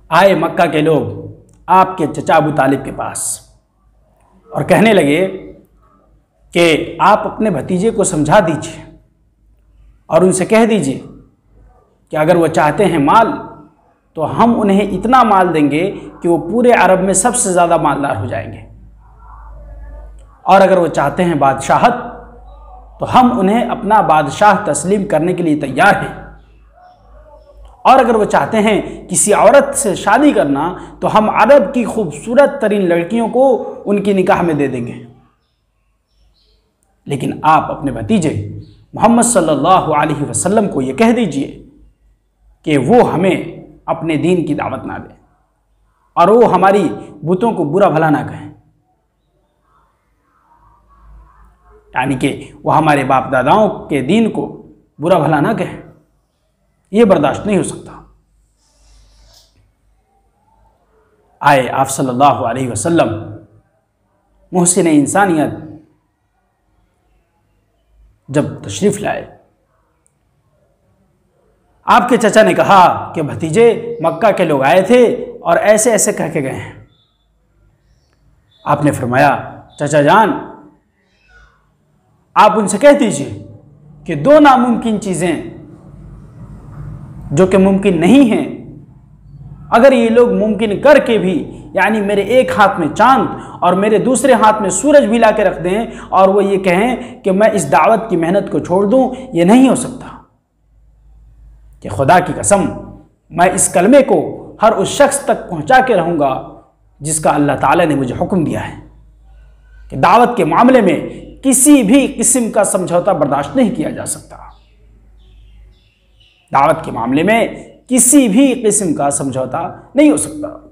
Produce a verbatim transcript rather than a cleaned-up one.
आए मक्का के लोग आपके चचा अबू तालिब के पास और कहने लगे कि आप अपने भतीजे को समझा दीजिए और उनसे कह दीजिए कि अगर वो चाहते हैं माल तो हम उन्हें इतना माल देंगे कि वो पूरे अरब में सबसे ज़्यादा मालदार हो जाएंगे, और अगर वो चाहते हैं बादशाहत तो हम उन्हें अपना बादशाह तस्लीम करने के लिए तैयार हैं, और अगर वो चाहते हैं किसी औरत से शादी करना तो हम अरब की खूबसूरत तरीन लड़कियों को उनकी निकाह में दे देंगे। लेकिन आप अपने भतीजे मोहम्मद सल्लल्लाहु अलैहि वसल्लम को ये कह दीजिए कि वो हमें अपने दीन की दावत ना दें और वो हमारी बुतों को बुरा भला ना कहें, यानी कि वो हमारे बाप दादाओं के दीन को बुरा भला ना कहें। ये बर्दाश्त नहीं हो सकता। आए आप सल्लल्लाहु अलैहि वसल्लम मुहसिन इंसानियत जब तशरीफ लाए, आपके चचा ने कहा कि भतीजे मक्का के लोग आए थे और ऐसे ऐसे कह के गए हैं। आपने फरमाया, चचा जान आप उनसे कह दीजिए कि दो नामुमकिन चीज़ें जो कि मुमकिन नहीं हैं, अगर ये लोग मुमकिन करके भी, यानी मेरे एक हाथ में चांद और मेरे दूसरे हाथ में सूरज भी ला के रख दें और वो ये कहें कि मैं इस दावत की मेहनत को छोड़ दूं, ये नहीं हो सकता। कि खुदा की कसम मैं इस कलमे को हर उस शख्स तक पहुंचा के रहूँगा जिसका अल्लाह ताला ने मुझे हुक्म दिया है कि दावत के मामले में किसी भी किस्म का समझौता बर्दाश्त नहीं किया जा सकता। दावत के मामले में किसी भी किस्म का समझौता नहीं हो सकता।